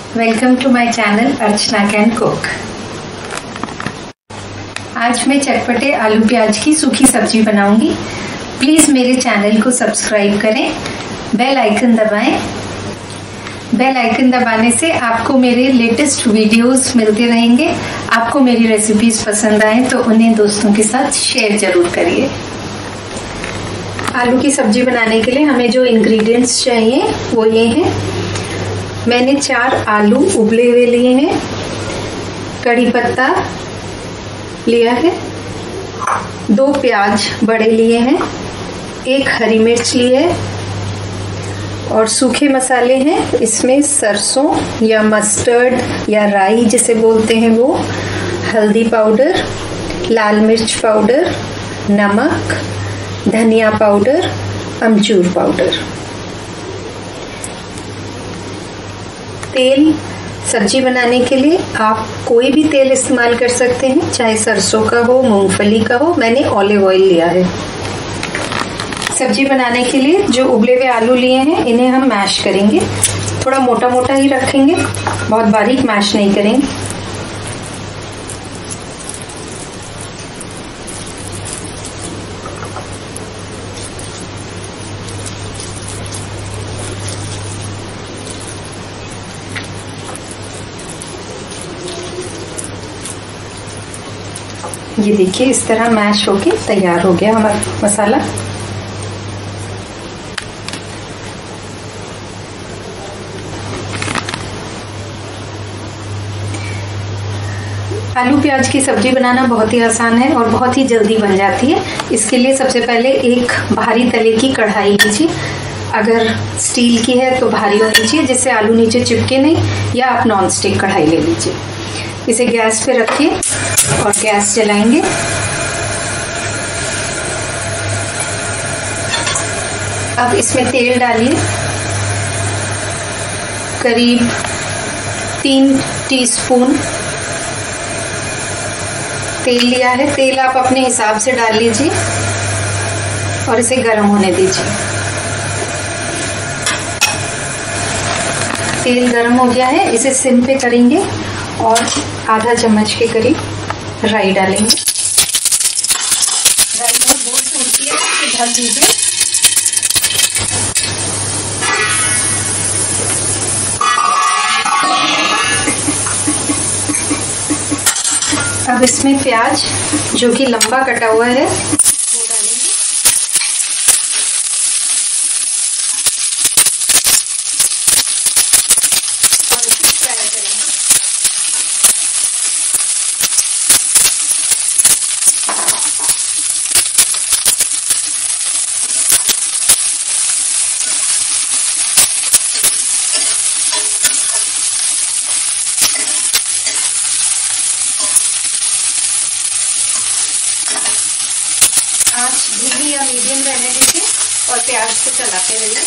Welcome to my channel Archana can cook. आज मैं चटपटे आलू प्याज की सूखी सब्जी बनाऊंगी। प्लीज मेरे चैनल को सब्सक्राइब करें, बेल आइकन दबाएं। बेल आइकन दबाने से आपको मेरे लेटेस्ट वीडियोस मिलते रहेंगे। आपको मेरी रेसिपीज पसंद आए तो उन्हें दोस्तों के साथ शेयर जरूर करिए। आलू की सब्जी बनाने के लिए हमें जो इंग्रेडिएंट्स चाहिए वो ये हैं। मैंने 4 आलू उबले हुए लिए हैं, कड़ी पत्ता लिया है, 2 प्याज बड़े लिए हैं, 1 हरी मिर्च ली है और सूखे मसाले हैं। इसमें सरसों या मस्टर्ड या राई जिसे बोलते हैं वो, हल्दी पाउडर, लाल मिर्च पाउडर, नमक, धनिया पाउडर, अमचूर पाउडर। तेल सब्जी बनाने के लिए आप कोई भी तेल इस्तेमाल कर सकते हैं, चाहे सरसों का हो, मूंगफली का हो। मैंने ऑलिव ऑयल लिया है। सब्जी बनाने के लिए जो उबले हुए आलू लिए हैं इन्हें हम मैश करेंगे। थोड़ा मोटा मोटा ही रखेंगे, बहुत बारीक मैश नहीं करेंगे। ये देखिए इस तरह मैश होके तैयार हो गया हमारा मसाला। आलू प्याज की सब्जी बनाना बहुत ही आसान है और बहुत ही जल्दी बन जाती है। इसके लिए सबसे पहले एक भारी तले की कढ़ाई लीजिए। अगर स्टील की है तो भारी होनी चाहिए जिससे आलू नीचे चिपके नहीं, या आप नॉन स्टिक कढ़ाई ले लीजिए। इसे गैस पे रखिए और गैस जलाएंगे। अब इसमें तेल डालिए, करीब 3 टीस्पून तेल लिया है। तेल आप अपने हिसाब से डाल लीजिए और इसे गर्म होने दीजिए। तेल गर्म हो गया है, इसे सिम पे करेंगे और आधा चम्मच के करीब राई डालेंगे। राई बहुत जोर से उड़ती है, इसे ढक दीजिए। अब इसमें प्याज जो कि लंबा कटा हुआ है वो डालेंगे। और इसे फ्राई करेंगे। आंच धीमी या मीडियम रहने दीजिए और प्याज को चलाते रहिए।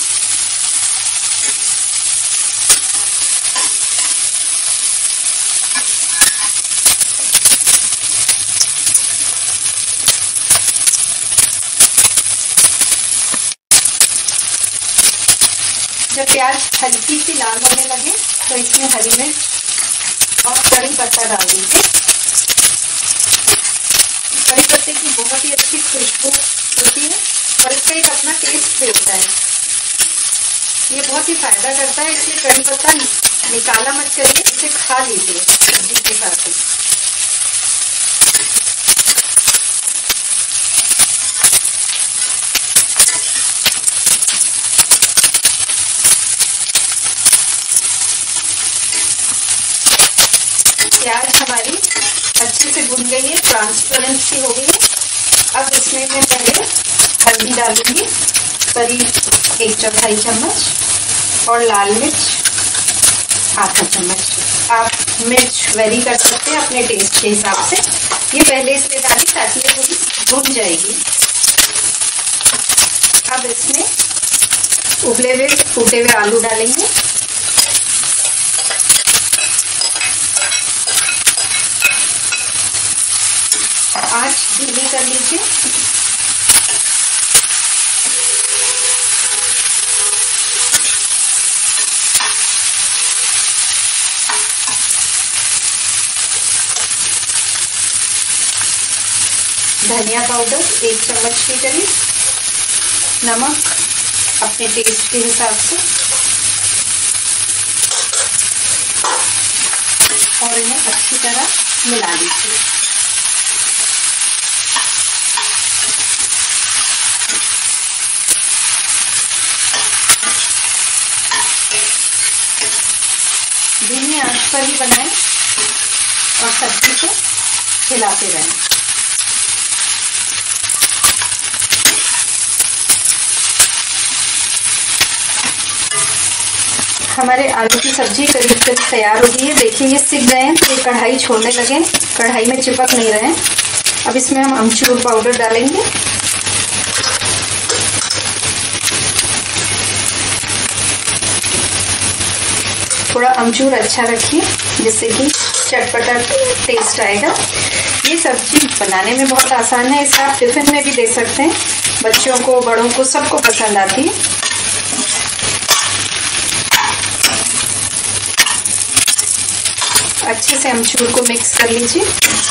जब प्याज हल्की सी लाल होने लगे तो इसमें हरी मिर्च और कड़ी पत्ता डाल दीजिए। कड़ी पत्ते की बहुत ही अच्छी खुशबू होती है और इसका एक अपना टेस्ट भी होता है। ये बहुत ही फायदा करता है, इसलिए कड़ी पत्ता निकाला मत करिए, इसे खा लीजिए सब्जी के साथ ही। प्याज हमारी अच्छे से भुन गई है, ट्रांसपेरेंट सी हो गई है। अब इसमें मैं पहले हल्दी डालूंगी, करीब 1/4 चम्मच, और लाल मिर्च आधा चम्मच। आप मिर्च वेरी कर सकते हैं अपने टेस्ट के हिसाब से। ये पहले इसलिए डाली ताकि ये थोड़ी भुन जाएगी। अब इसमें उबले हुए टूटे हुए आलू डालेंगे। आंच धीमी कर लीजिए। धनिया पाउडर 1 चम्मच के करीब, नमक अपने टेस्ट के हिसाब से, और इन्हें अच्छी तरह मिला लीजिए। धीमी आंच पर ही बनाएं और सब्जी को हिलाते रहें। हमारे आलू की सब्जी करीब करीब तैयार हो गई है। देखिए ये सिक गए हैं, तो ये कढ़ाई छोड़ने लगे, कढ़ाई में चिपक नहीं रहे। अब इसमें हम अमचूर पाउडर डालेंगे। थोड़ा अमचूर अच्छा रखिए जिससे कि चटपटा टेस्ट आएगा। ये सब्जी बनाने में बहुत आसान है, इसे आप टिफिन में भी दे सकते हैं। बच्चों को, बड़ों को, सबको पसंद आती है। अच्छे से अमचूर को मिक्स कर लीजिए।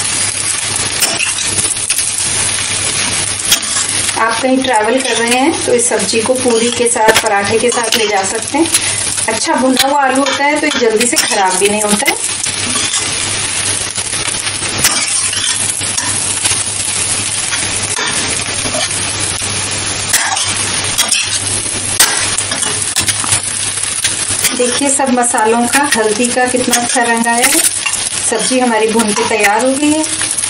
आप कहीं ट्रैवल कर रहे हैं तो इस सब्जी को पूरी के साथ, पराठे के साथ ले जा सकते हैं। अच्छा भुना हुआ आलू होता है तो ये जल्दी से खराब भी नहीं होता है। देखिए सब मसालों का, हल्दी का कितना अच्छा रंग आया है। सब्जी हमारी भून के तैयार हो गई है।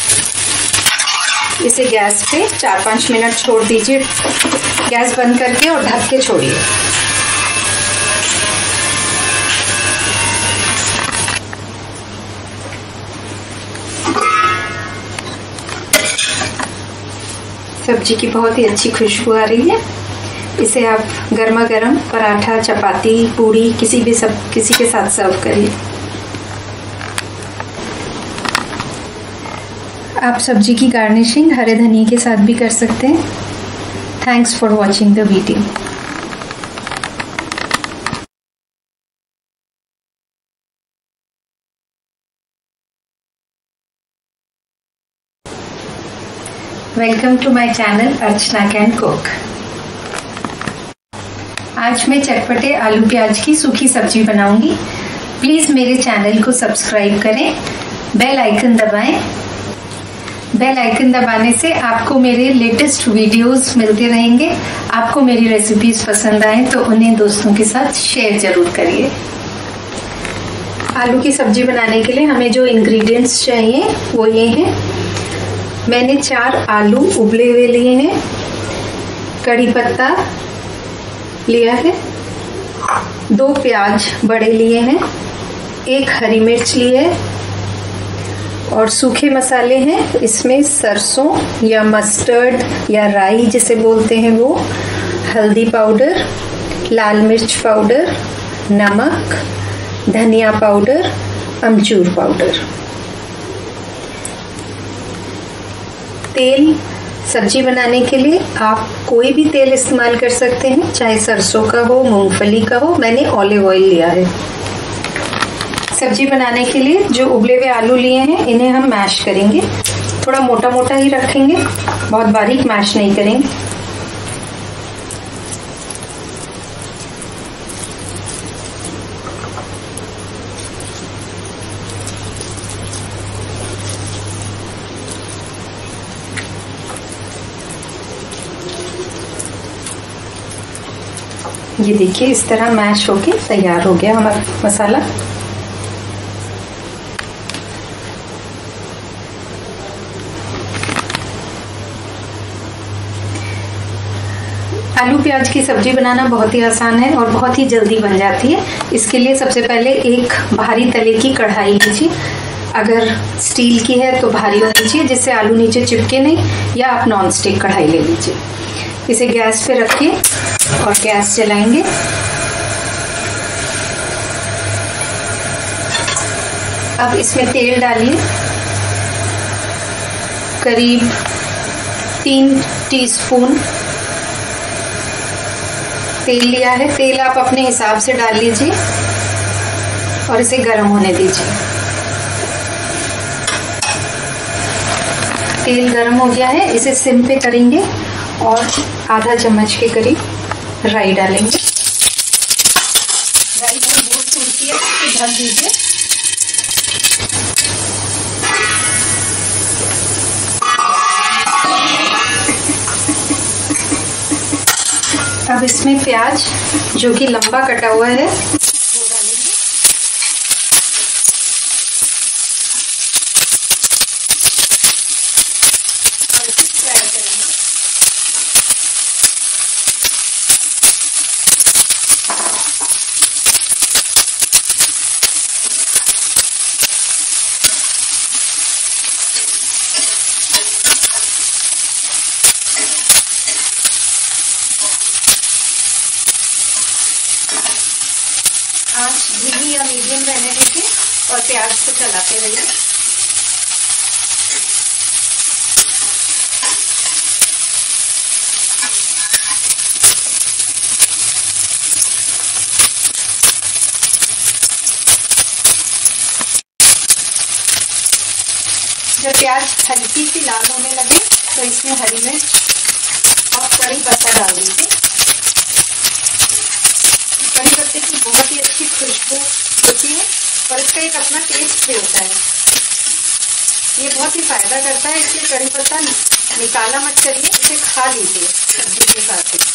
इसे गैस पे 4-5 मिनट छोड़ दीजिए, गैस बंद करके, और ढक के छोड़िए। सब्जी की बहुत ही अच्छी खुशबू आ रही है। इसे आप गर्मा गर्म पराठा, चपाती, पूड़ी किसी के साथ सर्व करिए। आप सब्जी की गार्निशिंग हरे धनिया के साथ भी कर सकते हैं। Thanks for watching the video. Welcome to my channel Archana can cook. आज मैं चटपटे आलू प्याज की सूखी सब्जी बनाऊंगी। प्लीज मेरे चैनल को सब्सक्राइब करें, बेल आइकन दबाएं। बेल आइकन दबाने से आपको मेरे लेटेस्ट वीडियोस मिलते रहेंगे। आपको मेरी रेसिपीज पसंद आए तो उन्हें दोस्तों के साथ शेयर जरूर करिए। आलू की सब्जी बनाने के लिए हमें जो इंग्रेडिएंट्स चाहिए वो ये हैं। मैंने 4 आलू उबले हुए लिए हैं, कड़ी पत्ता लिया है, 2 प्याज बड़े लिए हैं, 1 हरी मिर्च ली है, और सूखे मसाले हैं। इसमें सरसों या मस्टर्ड या राई जिसे बोलते हैं वो, हल्दी पाउडर, लाल मिर्च पाउडर, नमक, धनिया पाउडर, अमचूर पाउडर। तेल सब्जी बनाने के लिए आप कोई भी तेल इस्तेमाल कर सकते हैं, चाहे सरसों का हो, मूंगफली का हो। मैंने ऑलिव ऑयल लिया है। सब्जी बनाने के लिए जो उबले हुए आलू लिए हैं इन्हें हम मैश करेंगे। थोड़ा मोटा मोटा ही रखेंगे, बहुत बारीक मैश नहीं करेंगे। ये देखिए इस तरह मैश होके तैयार हो गया हमारा मसाला। आलू प्याज की सब्जी बनाना बहुत ही आसान है और बहुत ही जल्दी बन जाती है। इसके लिए सबसे पहले एक भारी तले की कढ़ाई लीजिए। अगर स्टील की है तो भारी होनी चाहिए जिससे आलू नीचे चिपके नहीं, या आप नॉन स्टिक कढ़ाई ले लीजिए। इसे गैस पे रखिए और गैस जलाएंगे। अब इसमें तेल डालिए, करीब 3 टीस्पून तेल लिया है। तेल आप अपने हिसाब से डाल लीजिए और इसे गर्म होने दीजिए। तेल गरम हो गया है, इसे सिम पे करेंगे और आधा चम्मच के करीब राई डालेंगे। राई थोड़ी बहुत फूलती है तो ढक दीजिए। अब इसमें प्याज जो कि लंबा कटा हुआ है वो डालेंगे। और इसे फ्राई करेंगे। आंच धीमी या मीडियम रहने दीजिए और प्याज को चलाते रहिए। जब प्याज हल्की सी लाल होने लगे तो इसमें हरी मिर्च और कड़ी पत्ता डाल दीजिए। कड़ी पत्ते की बहुत ही अच्छी खुशबू होती है और इसका एक अपना टेस्ट भी होता है। ये बहुत ही फायदा करता है, इसलिए कड़ी पत्ता निकाला मत करिए, इसे खा लीजिए सब्जी के साथ ही।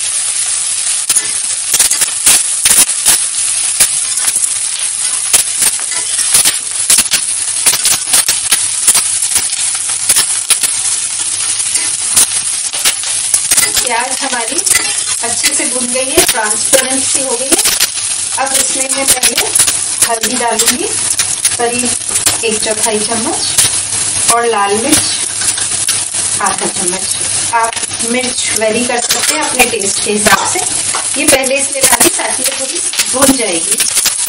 प्याज हमारी अच्छे से भुन गई है, ट्रांसपेरेंट सी हो गई है। अब इसमें मैं पहले हल्दी डालूंगी करीब 1/4 चम्मच और लाल मिर्च आधा चम्मच। आप मिर्च वेरी कर सकते हैं अपने टेस्ट के हिसाब से। ये पहले इसलिए डाली ताकि ये थोड़ी भुन जाएगी।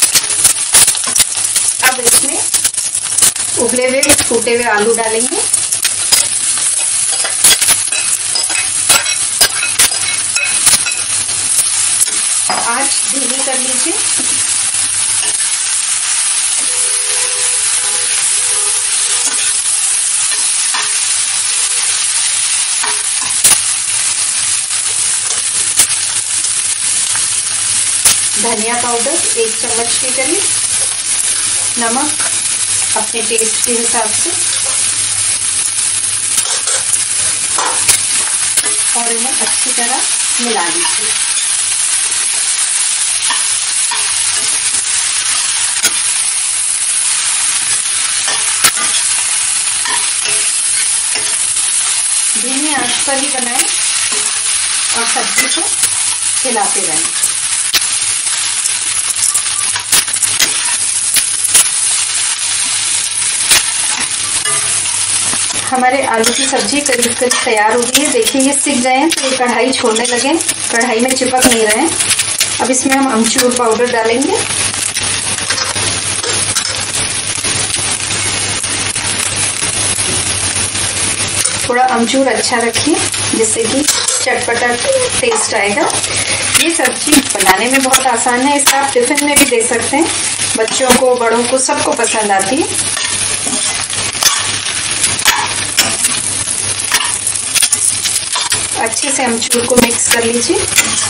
अब इसमें उबले हुए टूटे हुए आलू डालेंगे। आंच धीमी कर लीजिए। धनिया पाउडर 1 चम्मच के करीब, नमक अपने टेस्ट के हिसाब से और इन्हें अच्छी तरह मिला लीजिए। धीमी आंच पर ही बनाएं और सब्जी को हिलाते रहें। हमारे आलू की सब्जी करीब करीब तैयार हो गई है। देखिए ये सिक गए हैं तो ये कढ़ाई छोड़ने लगे, कढ़ाई में चिपक नहीं रहे। अब इसमें हम अमचूर पाउडर डालेंगे। थोड़ा अमचूर अच्छा रखिए जिससे कि चटपटा टेस्ट आएगा। ये सब्जी बनाने में बहुत आसान है, इसे आप टिफिन में भी दे सकते हैं। बच्चों को, बड़ों को, सबको पसंद आती है। अच्छे से अमचूर को मिक्स कर लीजिए।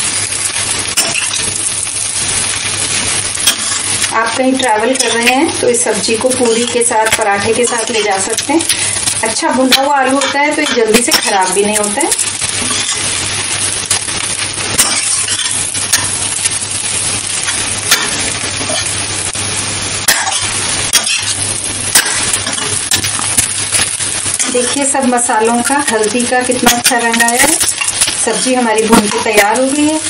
आप कहीं ट्रैवल कर रहे हैं तो इस सब्जी को पूरी के साथ, पराठे के साथ ले जा सकते हैं। अच्छा भुना हुआ आलू होता है तो ये जल्दी से खराब भी नहीं होता है। देखिए सब मसालों का, हल्दी का कितना अच्छा रंग आया है। सब्जी हमारी भून के तैयार हो गई है।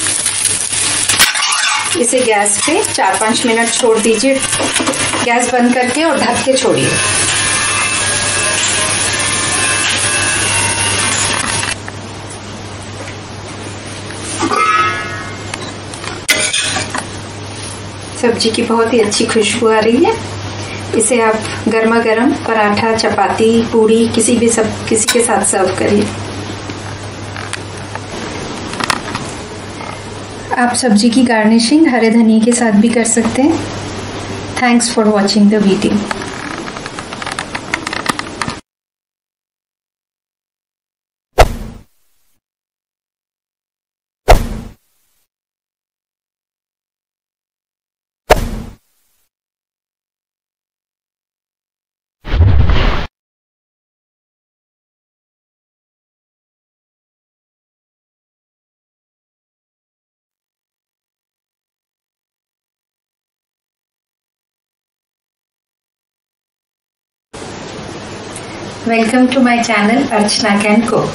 इसे गैस पे 4-5 मिनट छोड़ दीजिए, गैस बंद करके, और ढक के छोड़िए। सब्जी की बहुत ही अच्छी खुशबू आ रही है। इसे आप गर्मा गर्म पराठा, चपाती, पूड़ी किसी के साथ सर्व करिए। आप सब्जी की गार्निशिंग हरे धनिया के साथ भी कर सकते हैं। Thanks for watching the video. Welcome to my channel Archana can cook.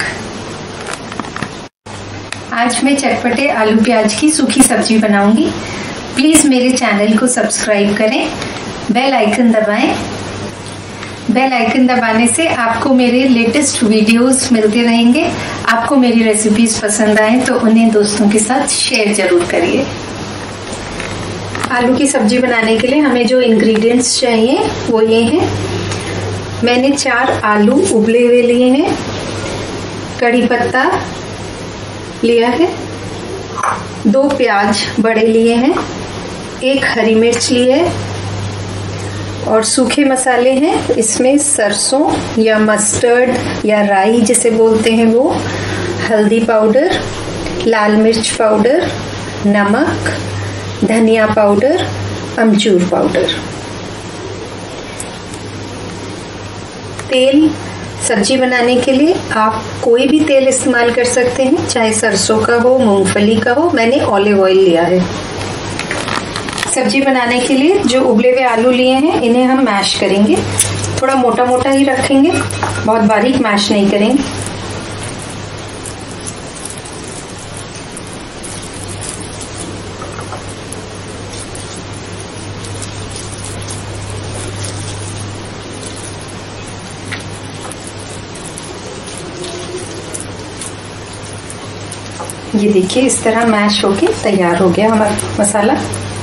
आज मैं चटपटे आलू प्याज की सूखी सब्जी बनाऊंगी। प्लीज मेरे चैनल को सब्सक्राइब करें, बेल आइकन दबाएं। बेल आइकन दबाने से आपको मेरे लेटेस्ट वीडियोस मिलते रहेंगे। आपको मेरी रेसिपीज पसंद आए तो उन्हें दोस्तों के साथ शेयर जरूर करिए। आलू की सब्जी बनाने के लिए हमें जो इंग्रेडिएंट्स चाहिए वो ये हैं। मैंने 4 आलू उबले हुए लिए हैं, कड़ी पत्ता लिया है, 2 प्याज बड़े लिए हैं, 1 हरी मिर्च ली है और सूखे मसाले हैं। इसमें सरसों या मस्टर्ड या राई जिसे बोलते हैं वो, हल्दी पाउडर, लाल मिर्च पाउडर, नमक, धनिया पाउडर, अमचूर पाउडर। तेल सब्जी बनाने के लिए आप कोई भी तेल इस्तेमाल कर सकते हैं, चाहे सरसों का हो, मूंगफली का हो। मैंने ऑलिव ऑयल लिया है। सब्जी बनाने के लिए जो उबले हुए आलू लिए हैं इन्हें हम मैश करेंगे। थोड़ा मोटा मोटा ही रखेंगे, बहुत बारीक मैश नहीं करेंगे। ये देखिए इस तरह मैश होके तैयार हो गया हमारा मसाला।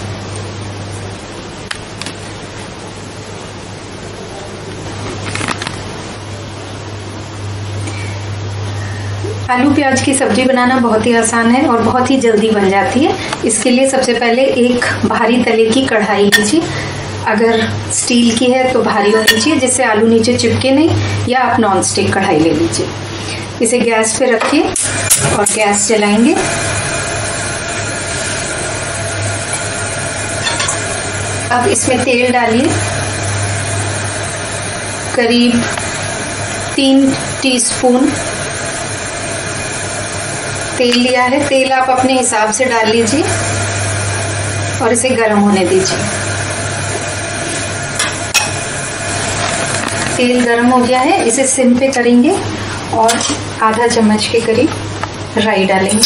आलू प्याज की सब्जी बनाना बहुत ही आसान है और बहुत ही जल्दी बन जाती है। इसके लिए सबसे पहले एक भारी तले की कढ़ाई लीजिए। अगर स्टील की है तो भारी होनी चाहिए जिससे आलू नीचे चिपके नहीं, या आप नॉन स्टिक कढ़ाई ले लीजिए। इसे गैस पे रखिए और गैस जलाएंगे। अब इसमें तेल डालिए, करीब 3 टीस्पून तेल लिया है। तेल आप अपने हिसाब से डाल लीजिए और इसे गर्म होने दीजिए। तेल गर्म हो गया है, इसे सिम पे करेंगे और आधा चम्मच के करीब राई डालेंगे।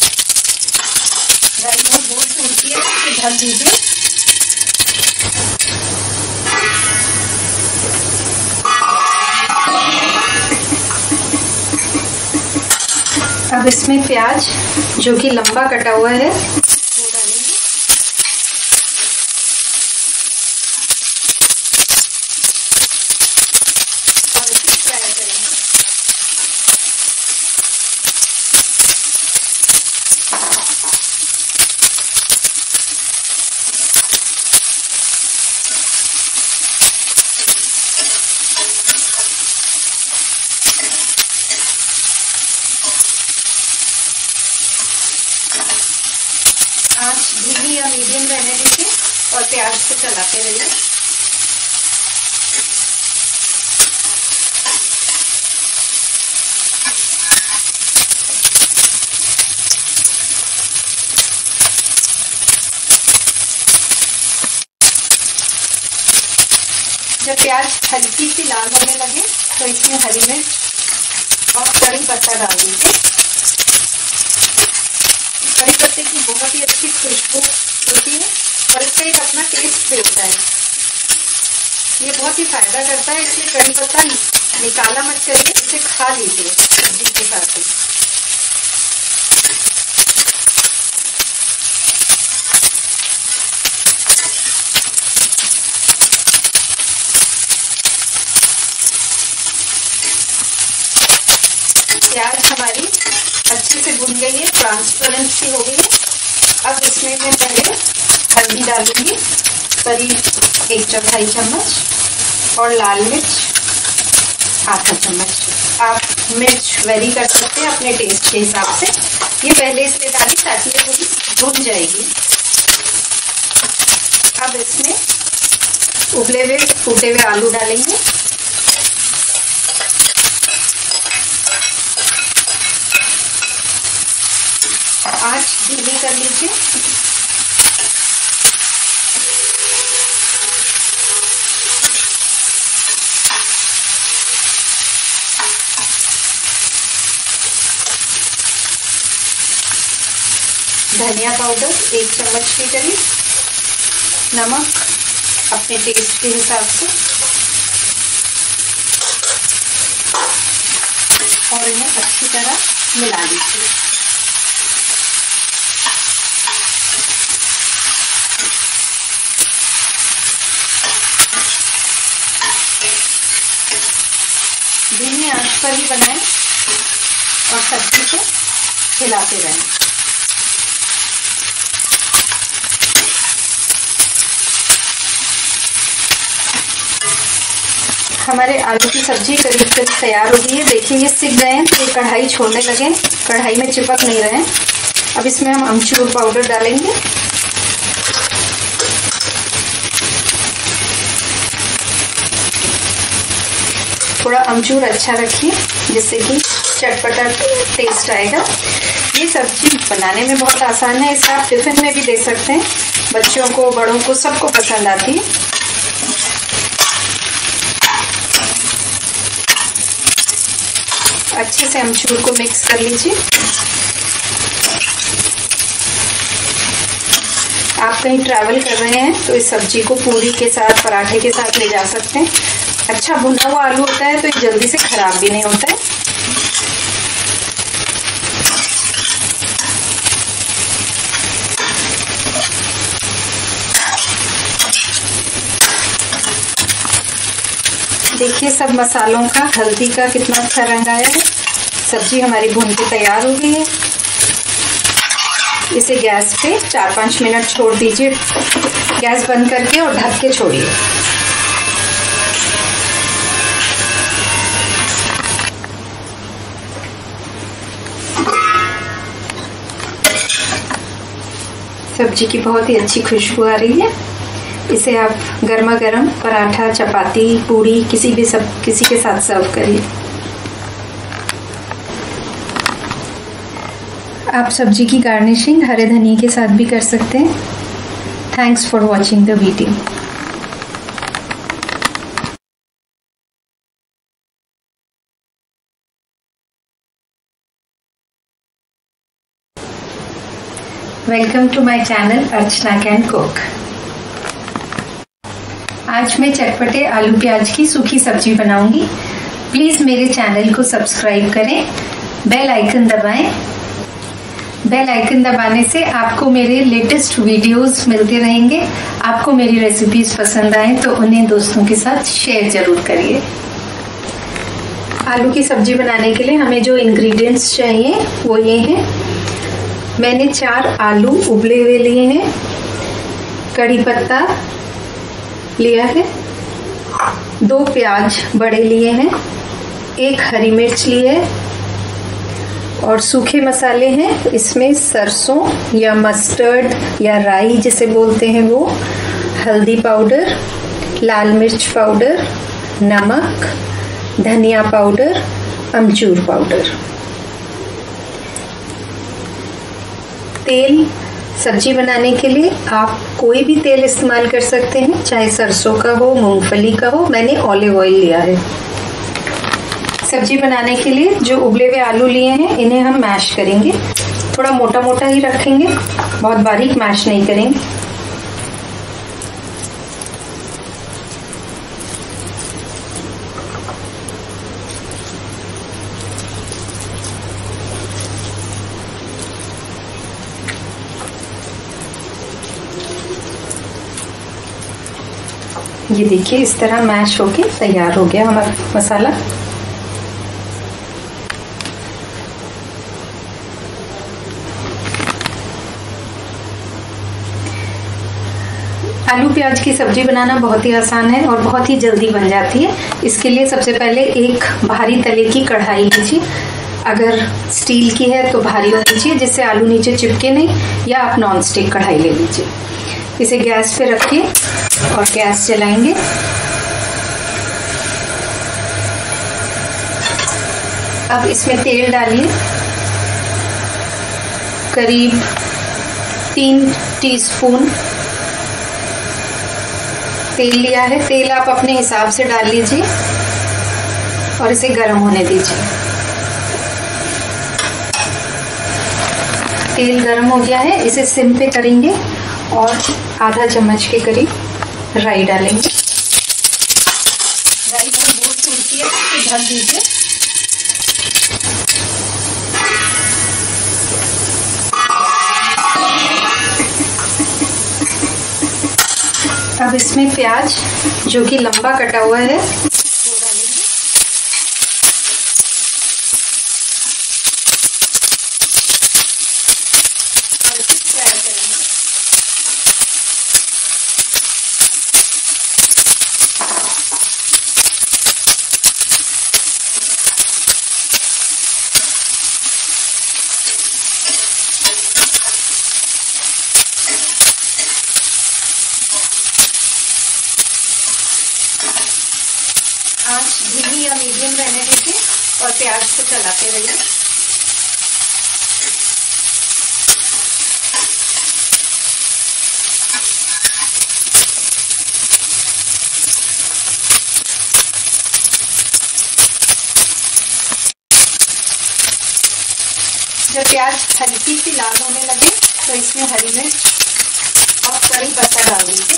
राई बहुत फूलती है, इसे ढक दीजिए। अब इसमें प्याज जो कि लंबा कटा हुआ है वो डालेंगे। और इसे फ्राई करेंगे। आंच धीमी या मीडियम रहने दीजिए और प्याज को चलाते रहिए। जब प्याज हल्की सी लाल होने लगे तो इसमें हरी मिर्च और कड़ी पत्ता डाल दीजिए। कड़ी पत्ते की बहुत ही अच्छी खुशबू होती है और इसका एक अपना टेस्ट भी होता है। ये बहुत ही फायदा करता है, इसलिए कड़ी पत्ता निकाला मत करिए, इसे खा लीजिए सब्जी के साथ ही। प्याज हमारी अच्छे से भुन गई है, ट्रांसपेरेंट सी हो गई है। अब इसमें मैं पहले हल्दी डालूंगी, करीब 1/4 चम्मच, और लाल मिर्च आधा चम्मच। आप मिर्च वेरी कर सकते हैं अपने टेस्ट के हिसाब से। ये पहले इसलिए डाली ताकि ये थोड़ी भुन जाएगी। अब इसमें उबले हुए टूटे हुए आलू डालेंगे। आंच धीमी कर लीजिए। धनिया पाउडर 1 चम्मच के करीब, नमक अपने टेस्ट के हिसाब से, और इन्हें अच्छी तरह मिला लीजिए। धीमी आंच पर ही बनाएं और सब्जी को हिलाते रहें। हमारे आलू की सब्जी करीब करीब तैयार हो गई है। देखिए ये सिक गए हैं, तो ये कढ़ाई छोड़ने लगे, कढ़ाई में चिपक नहीं रहे। अब इसमें हम अमचूर पाउडर डालेंगे। थोड़ा अमचूर अच्छा रखिए जिससे कि चटपटा टेस्ट आएगा। ये सब्जी बनाने में बहुत आसान है, इसे आप टिफिन में भी दे सकते हैं। बच्चों को, बड़ों को, सबको पसंद आती है। अच्छे से अमचूर को मिक्स कर लीजिए। आप कहीं ट्रैवल कर रहे हैं तो इस सब्जी को पूरी के साथ, पराठे के साथ ले जा सकते हैं। अच्छा भुना हुआ आलू होता है तो ये जल्दी से खराब भी नहीं होता है। देखिए सब मसालों का, हल्दी का कितना अच्छा रंग आया है। सब्जी हमारी भून के तैयार हो गई है। इसे गैस पे 4-5 मिनट छोड़ दीजिए, गैस बंद करके, और ढक के छोड़िए। सब्जी की बहुत ही अच्छी खुशबू आ रही है। इसे आप गर्मा गर्म पराठा, चपाती, पूड़ी किसी के साथ सर्व करिए। आप सब्जी की गार्निशिंग हरे धनिया के साथ भी कर सकते हैं। Thanks for watching the video. Welcome to my channel Archana can cook. आज मैं चटपटे आलू प्याज की सूखी सब्जी बनाऊंगी। प्लीज मेरे चैनल को सब्सक्राइब करें, बेल आइकन दबाएं। बेल आइकन दबाने से आपको मेरे लेटेस्ट वीडियोस मिलते रहेंगे। आपको मेरी रेसिपीज पसंद आए तो उन्हें दोस्तों के साथ शेयर जरूर करिए। आलू की सब्जी बनाने के लिए हमें जो इंग्रेडिएंट्स चाहिए वो ये हैं। मैंने 4 आलू उबले हुए लिए हैं, कड़ी पत्ता लिया है, 2 प्याज बड़े लिए हैं, 1 हरी मिर्च ली है, और सूखे मसाले हैं। इसमें सरसों या मस्टर्ड या राई जिसे बोलते हैं वो, हल्दी पाउडर, लाल मिर्च पाउडर, नमक, धनिया पाउडर, अमचूर पाउडर। तेल सब्जी बनाने के लिए आप कोई भी तेल इस्तेमाल कर सकते हैं, चाहे सरसों का हो, मूंगफली का हो। मैंने ऑलिव ऑयल लिया है। सब्जी बनाने के लिए जो उबले हुए आलू लिए हैं इन्हें हम मैश करेंगे। थोड़ा मोटा मोटा ही रखेंगे, बहुत बारीक मैश नहीं करेंगे। ये देखिए इस तरह मैश होके तैयार हो गया हमारा मसाला। आलू प्याज की सब्जी बनाना बहुत ही आसान है और बहुत ही जल्दी बन जाती है। इसके लिए सबसे पहले एक भारी तले की कढ़ाई लीजिए। अगर स्टील की है तो भारी होनी चाहिए जिससे आलू नीचे चिपके नहीं, या आप नॉन स्टिक कढ़ाई ले लीजिए। इसे गैस पे रखिए और गैस जलाएंगे। अब इसमें तेल डालिए, करीब 3 टीस्पून तेल लिया है। तेल आप अपने हिसाब से डाल लीजिए और इसे गर्म होने दीजिए। तेल गरम हो गया है, इसे सिम पे करेंगे और आधा चम्मच के करीब राई डालेंगे। राई को दूर से उड़ती है तो ढक दीजिए। अब इसमें प्याज जो कि लंबा कटा हुआ है वो डालेंगे। और इसे फ्राई करेंगे। आंच धीमी या मीडियम रहने दीजिए और प्याज को चलाते रहिए। जब प्याज हल्की सी लाल होने लगे तो इसमें हरी मिर्च और कड़ी पत्ता डाल दीजिए।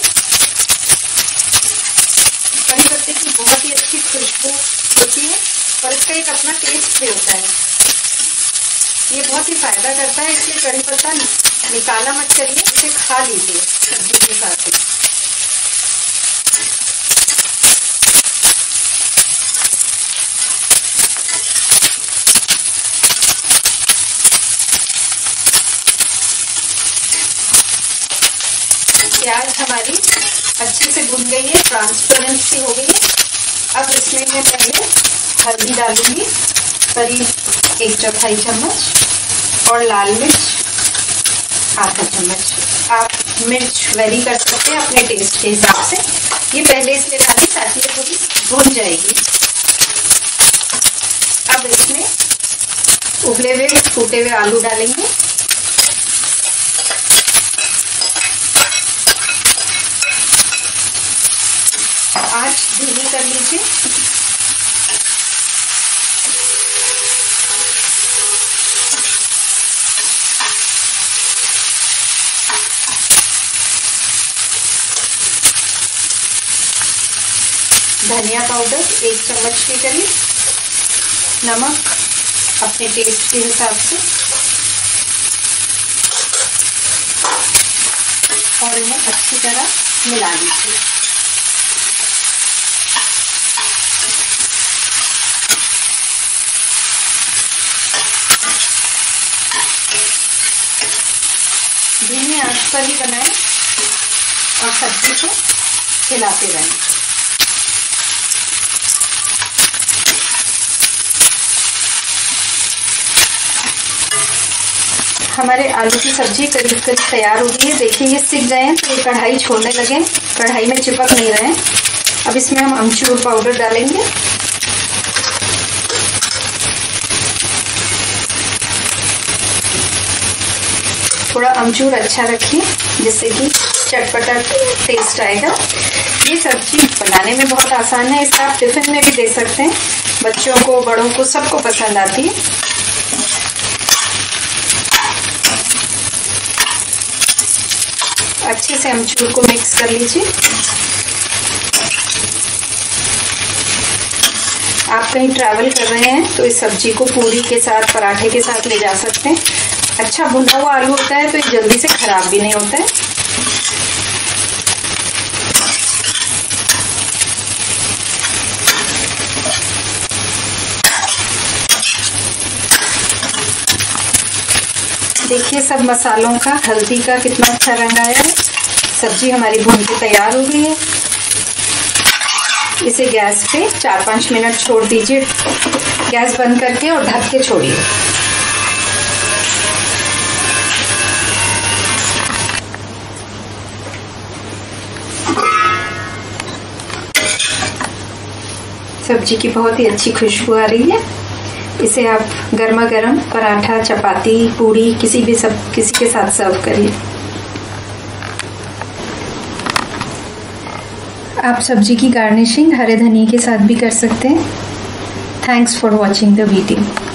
कड़ी पत्ते की बहुत ही अच्छी खुशबू होती है और इसका एक अपना टेस्ट भी होता है। ये बहुत ही फायदा करता है, इसलिए कड़ी पत्ता निकाला मत करिए, इसे खा लीजिए सब्जी के साथ ही। प्याज हमारी अच्छे से भुन गई है, ट्रांसपेरेंट सी हो गई है। अब इसमें मैं पहले हल्दी डालूंगी करीब 1/4 चम्मच और लाल मिर्च आधा चम्मच। आप मिर्च वेरी कर सकते हैं अपने टेस्ट के हिसाब से। ये पहले इसलिए डाली ताकि ये थोड़ी भुन जाएगी। अब इसमें उबले हुए टूटे हुए आलू डालेंगे। आंच धीमी कर लीजिए। धनिया पाउडर 1 चम्मच के करीब, नमक अपने टेस्ट के हिसाब से और इन्हें अच्छी तरह मिला लीजिए। धीमी आंच पर ही बनाएं और सब्जी को हिलाते रहें। हमारे आलू की सब्जी करीब करीब तैयार हो गई है। देखिए ये सिक गए हैं तो ये कढ़ाई छोड़ने लगे, कढ़ाई में चिपक नहीं रहे। अब इसमें हम अमचूर पाउडर डालेंगे। थोड़ा अमचूर अच्छा रखिए जिससे कि चटपटा टेस्ट आएगा। ये सब्जी बनाने में बहुत आसान है, इसे आप टिफिन में भी दे सकते हैं। बच्चों को, बड़ों को, सबको पसंद आती है। अच्छे से अमचूर को मिक्स कर लीजिए। आप कहीं ट्रैवल कर रहे हैं तो इस सब्जी को पूरी के साथ, पराठे के साथ ले जा सकते हैं। अच्छा भुना हुआ आलू होता है तो ये जल्दी से खराब भी नहीं होता है। देखिए सब मसालों का, हल्दी का कितना अच्छा रंग आया है। सब्जी हमारी भून के तैयार हो गई है। इसे गैस पे 4-5 मिनट छोड़ दीजिए, गैस बंद करके और ढक के छोड़िए। सब्जी की बहुत ही अच्छी खुशबू आ रही है। इसे आप गर्मा गर्म पराठा, चपाती, पूड़ी किसी के साथ सर्व करिए। आप सब्जी की गार्निशिंग हरे धनिया के साथ भी कर सकते हैं। Thanks for watching the video.